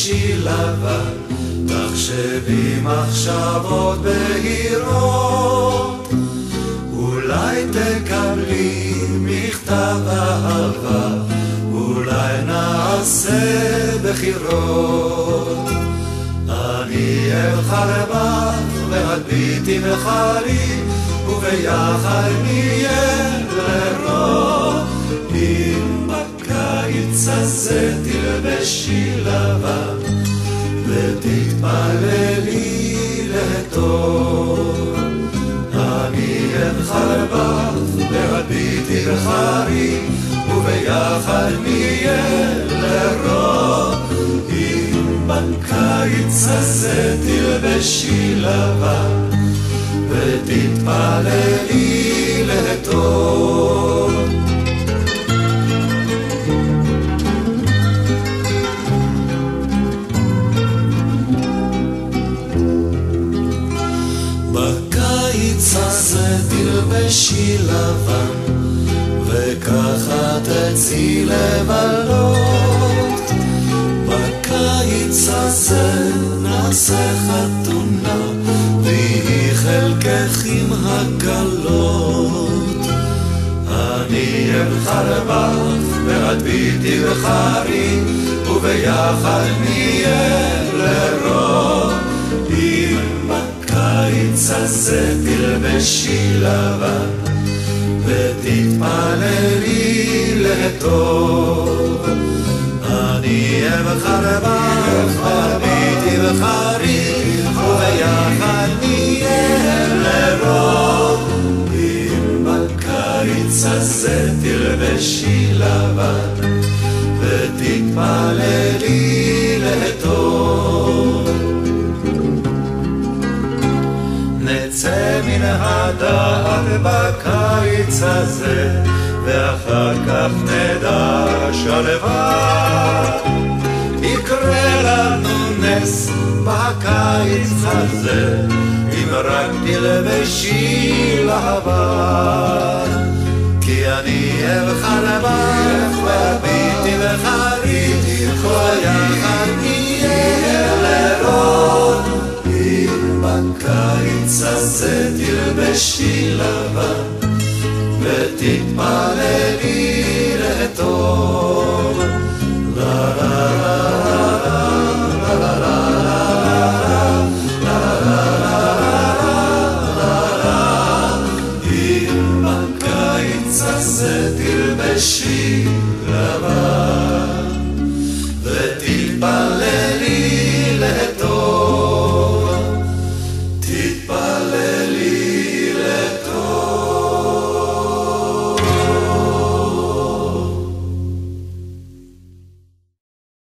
תלבשי לבן, תחשבי מחשבות בהירות, אולי תקבלי מכתב אהבה, אולי נעשה בחירות. אני אלך לבך והביטי בחרי, וביחד נהיה לרוב. אם בקיץ הזה תלבשי לבן ותתפללי לטוב, אני אלך לבך והביטי בחרי, וביחד נהיה לרוב. אם בקיץ הזה תלבשי לבן ותתפללי לטוב. בקיץ הזה תלבשי לבן, וככה תצאי לבלות. בקיץ הזה נעשה חתונה, והיא חלקך עם הקלות. אני אלך לבך ואת ביתי בחרי, וביחד נהיה לרוב. אם בקיץ הזה תלבשי לבן ותתפללי לטוב, אני אלך לבך וביתי בחרי, וביחד נהיה לרוב. אם בקיץ הזה תלבשי לבן ותתפללי לטוב. נצא מן הדעת בקיץ הזה, ואחר כך נדע שלווה. יקרה לנו נס בקיץ הזה, אם רק תלבשי לבן. כי אני אלך לבך והביטי בחרי, וביחד נהיה לרוב. אם בקיץ הזה תלבשי לבן ותתפללי לטוב. לה לה לה לה לה לה. אם בקיץ הזה תלבשי לבן